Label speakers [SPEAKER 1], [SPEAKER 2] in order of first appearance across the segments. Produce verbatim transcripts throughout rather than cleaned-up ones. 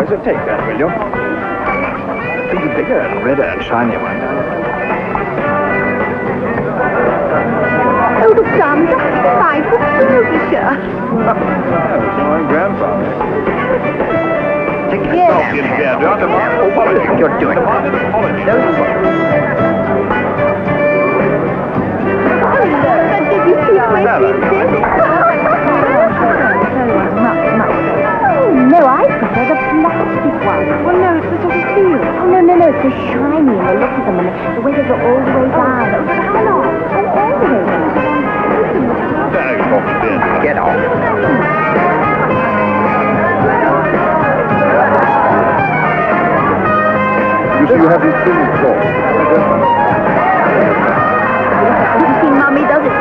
[SPEAKER 1] Yes, sir, take that, will you? Bigger, bigger and redder and shiny one.
[SPEAKER 2] Oh, look, Tom, that's a delightful furniture.
[SPEAKER 1] That's my grandfather.
[SPEAKER 3] Take it
[SPEAKER 2] Yes.
[SPEAKER 3] off,
[SPEAKER 1] Yes, yeah, do you want to mark? Oh, apology.
[SPEAKER 3] You're doing it.
[SPEAKER 1] Apology.
[SPEAKER 2] But did you see my Oh, no, I prefer the plastic one. Well, no, it's the sort of steel. Oh, no, no, no, it's the shiny and the look of them and the way they go all the way down. Oh, but how long? Oh, all the way down.
[SPEAKER 1] There you go.
[SPEAKER 3] Get off.
[SPEAKER 1] You see, you haven't seen it before.
[SPEAKER 2] You see, Mommy does it.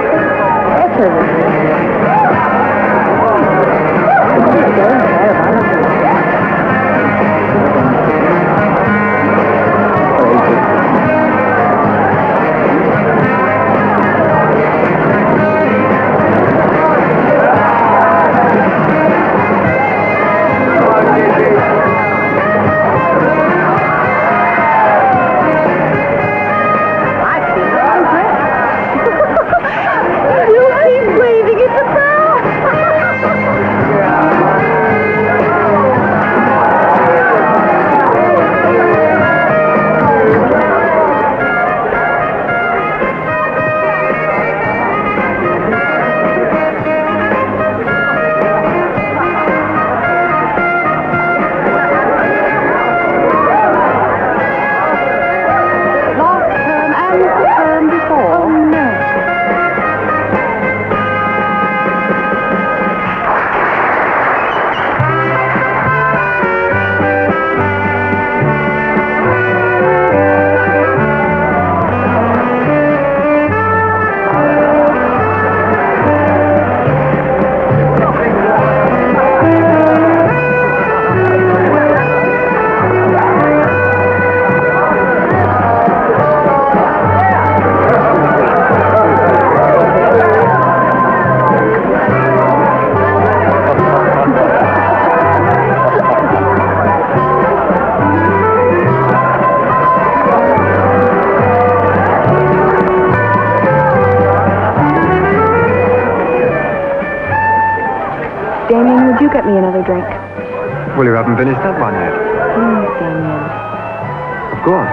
[SPEAKER 2] Damien, would you get me another drink?
[SPEAKER 1] Well, you haven't finished that one yet.
[SPEAKER 2] Please, Damien.
[SPEAKER 1] Of course.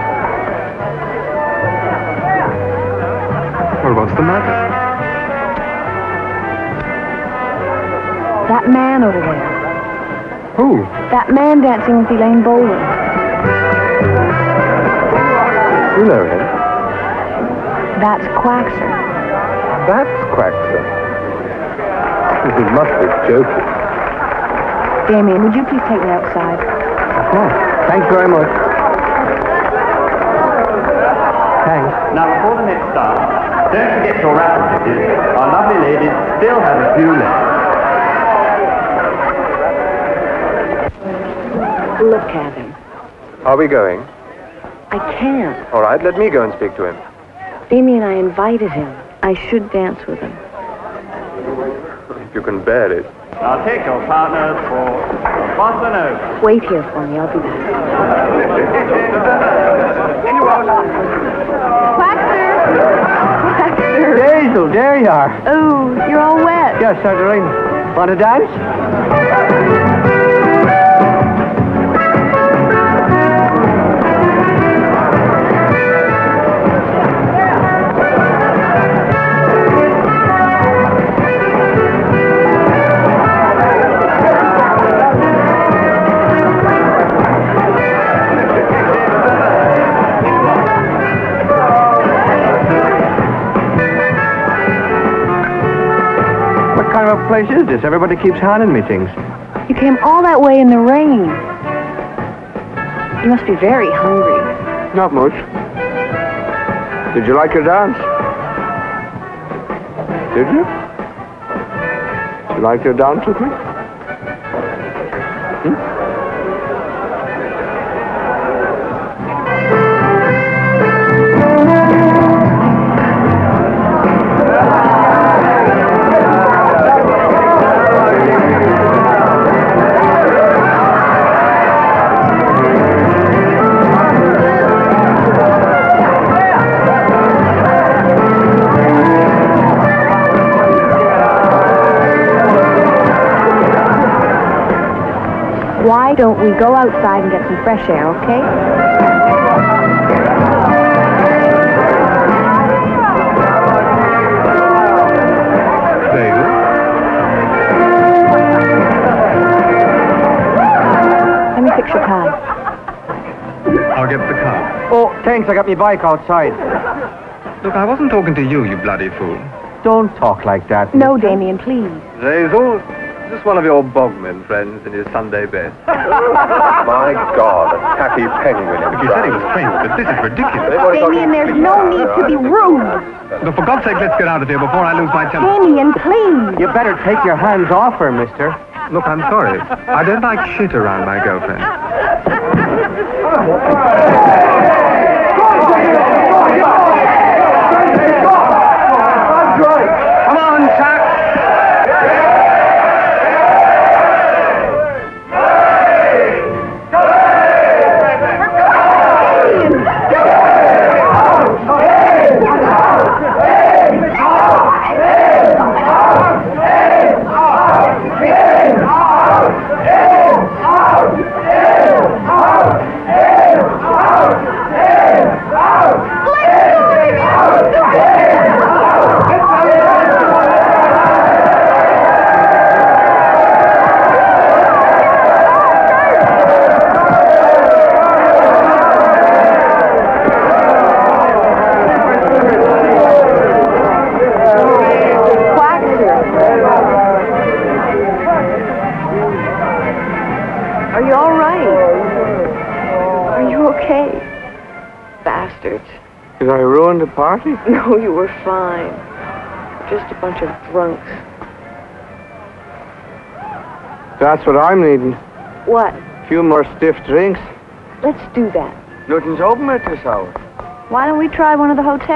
[SPEAKER 1] Well, what's the matter?
[SPEAKER 2] That man over there.
[SPEAKER 1] Who?
[SPEAKER 2] That man dancing with Elaine Bowling.
[SPEAKER 1] You know him.
[SPEAKER 2] That's Quackser.
[SPEAKER 1] That's Quackser. He must be joking.
[SPEAKER 2] Damien, would you please take me outside?
[SPEAKER 1] Of course. Thanks very much. Thanks.
[SPEAKER 4] Now, before the next start, don't forget your raffle tickets. Our lovely ladies still have a few left.
[SPEAKER 2] Look at him.
[SPEAKER 1] Are we going?
[SPEAKER 2] I can't.
[SPEAKER 1] All right, let me go and speak to him.
[SPEAKER 2] Damien, I invited him. I should dance with him.
[SPEAKER 1] If you can bear it.
[SPEAKER 4] Now take your partners for Bossa Nova.
[SPEAKER 2] Wait here for me. I'll be back. Quackser! Quackser!
[SPEAKER 3] Hazel, there you are.
[SPEAKER 2] Oh, you're all wet.
[SPEAKER 3] Yes, certainly. Want to dance? What kind of a place is this? Everybody keeps handing me things.
[SPEAKER 2] You came all that way in the rain. You must be very hungry.
[SPEAKER 3] Not much. Did you like your dance? Did you? Did you like your dance with me? Hmm?
[SPEAKER 2] why don't we go outside and get some fresh air, okay? Let me fix your tie.
[SPEAKER 3] I'll get the car.
[SPEAKER 1] Oh, thanks, I got my bike outside.
[SPEAKER 3] Look, I wasn't talking to you, you bloody fool.
[SPEAKER 1] Don't talk like that.
[SPEAKER 2] No, Damien, please.
[SPEAKER 3] Hazel, is this one of your bogman friends in his Sunday best?
[SPEAKER 5] My God, a tacky penguin.
[SPEAKER 3] Look, he said he was French, but this is ridiculous.
[SPEAKER 2] Damien, there's no need to be rude.
[SPEAKER 3] Look, for God's sake, let's get out of here before I lose my temper.
[SPEAKER 2] Damien, please.
[SPEAKER 1] You better take your hands off her, mister.
[SPEAKER 3] Look, I'm sorry. I don't like shit around my girlfriend. Come on, Chuck!
[SPEAKER 2] Are you all right? Are you okay? Bastards.
[SPEAKER 3] Did I ruin the party?
[SPEAKER 2] No, you were fine. Just a bunch of drunks.
[SPEAKER 3] That's what I'm needing.
[SPEAKER 2] What?
[SPEAKER 3] A few more stiff drinks.
[SPEAKER 2] Let's do that.
[SPEAKER 3] Nothing's open at this hour.
[SPEAKER 2] Why don't we try one of the hotels?